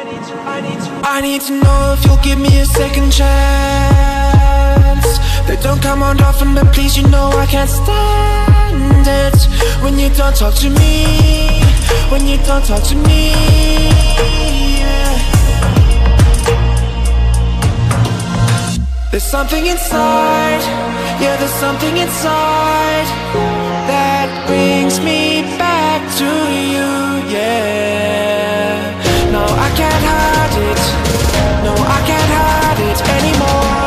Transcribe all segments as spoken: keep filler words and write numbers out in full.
I need to know if you'll give me a second chance. They don't come around often, but please, you know I can't stand it when you don't talk to me, when you don't talk to me, yeah. There's something inside, yeah, there's something inside that brings me back to you, yeah. No, I can't hide it, no, I can't hide it anymore.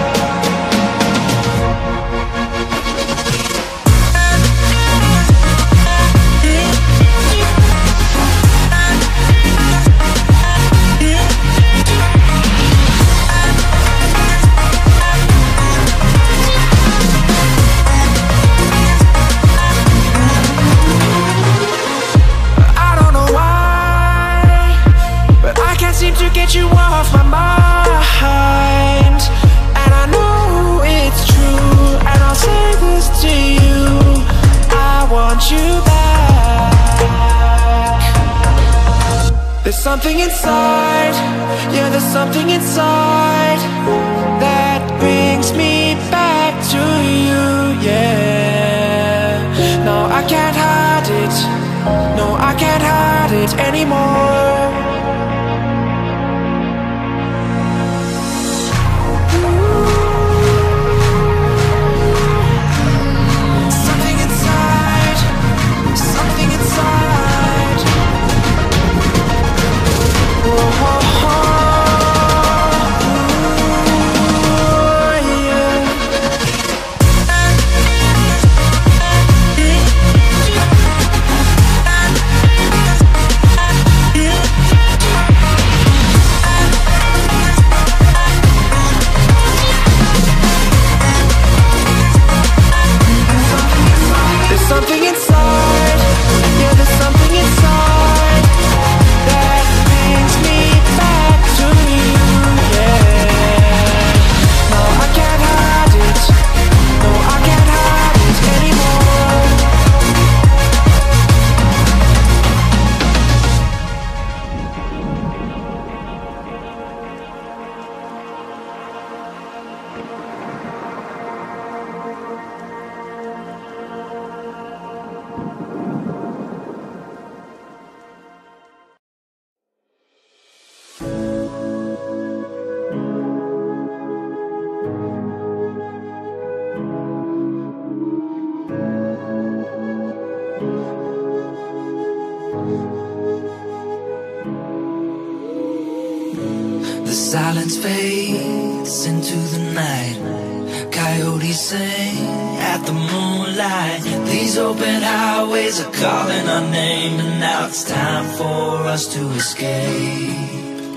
To get you off my mind, and I know it's true, and I'll say this to you, I want you back. There's something inside, yeah, there's something inside that brings me back to you, yeah. No, I can't hide it, no, I can't hide it anymore. Something inside, yeah, there's something inside that brings me back to you, yeah. No, I can't hide it, no, I can't hide it The silence fades into the night. Coyotes sing at the moonlight. These open highways are calling our name, and now it's time for us to escape.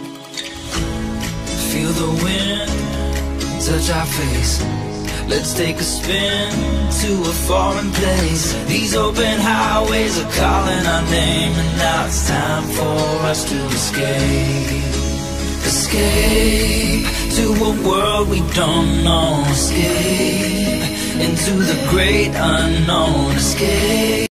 Feel the wind touch our face. Let's take a spin to a foreign place. These open highways are calling our name, and now it's time for us to escape. Escape to a world we don't know. Escape into the great unknown. Escape.